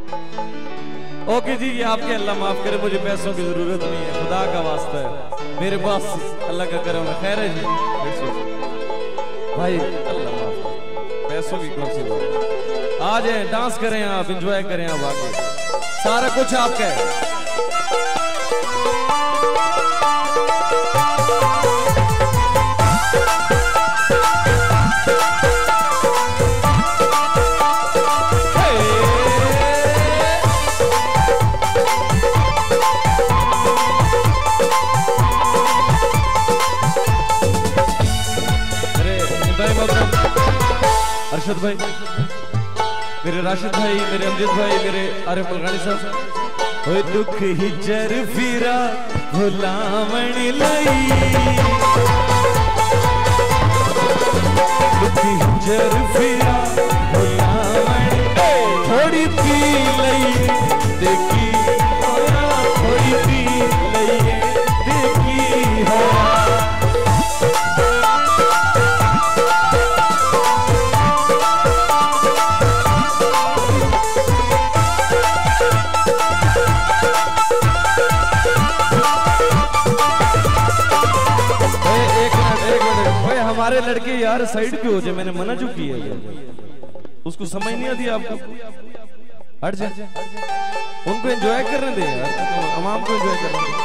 Okay जी, ये आपके अल्लाह माफ करे, मुझे पैसों की जरूरत नहीं है, खुदा का वास्ता है, मेरे पास अल्लाह का करम है। खैर है जी भाई, अल्लाह माफ करे, पैसों की कौन सी बात। आ जाए, डांस करें आप, एंजॉय करें आप, आके सारा कुछ आपका है। अरशद भाई, मेरे राशिद भाई, मेरे अमजद भाई, मेरे आरिफ अलगानी साहब। ओए दुख हिजर फिरा भुलावण लई, दुख हिजर फिरा भुलावण थोड़ी पी लई देखी होया, थोड़ी पी लई देखी होया। हमारे लड़के यार साइड पे हो जाए, मैंने मना जो किया है, उसको समझ नहीं आती आपको, हट जाए, उनको एंजॉय करने दे यार, आवाम को एंजॉय करने दे।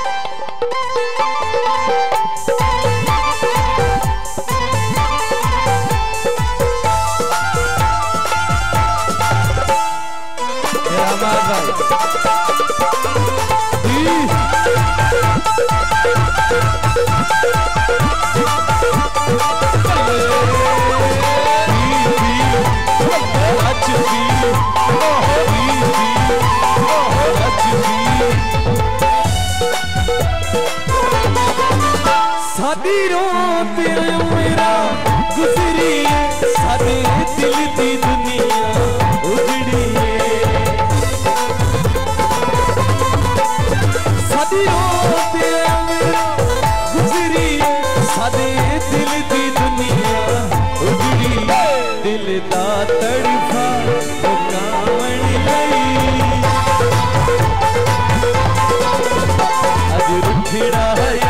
सादी रात मेरा गुजरी, सादे दिल दी दुनिया उजड़ी, सादी रात मेरा गुजरी, सादे दिल दी दुनिया उजड़ी, दिल दा तड़फा मुकावण लई, अज रुठड़ा हया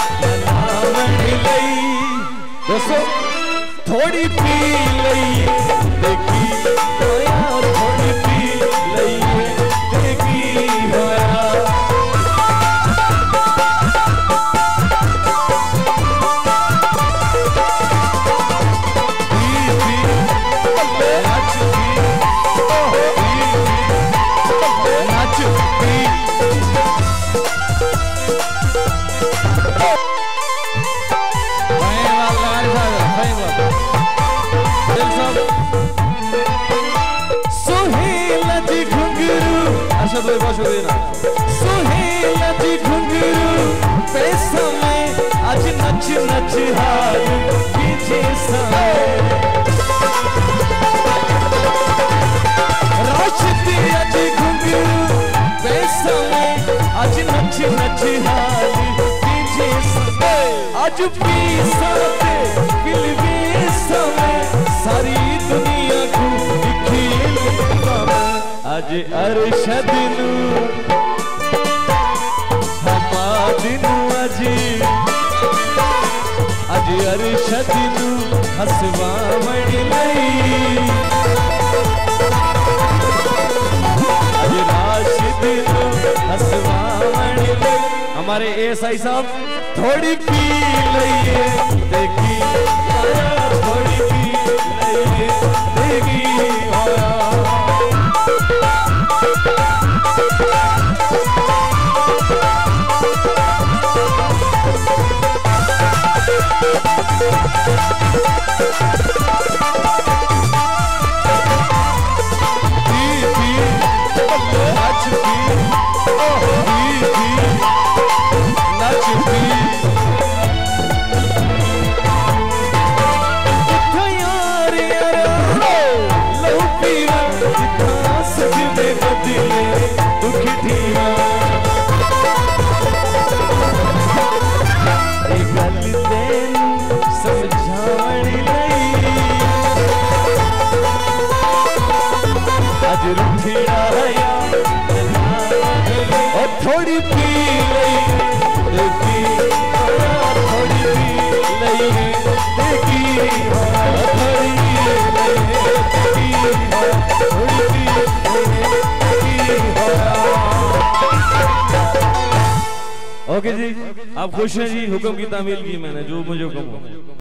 दोस्तों, थोड़ी पी लई देखी होया, थोड़ी पी लई देखी होया। सोहेला जी घुंघरू पैसा में आज नच नच हार पीछे समय, राशदी आज घुंघरू पैसा में आज नच नच हार पीछे समय, आज पीसा पे फिल्मी समय सारी दुनिया को खेल आज अरशद नू हमादिन अजी, आज अरशद नू हसवावण लई, आज राशिद नू हसवावण लई। हमारे एएसआई साहब थोड़ी पी लइए देखी होया, थोड़ी पी लइए देखी होया। थोड़ी पी ओके जी, आप खुश हैं जी? हुक्म की तामील की मैंने, जो मुझे हुक्म हो।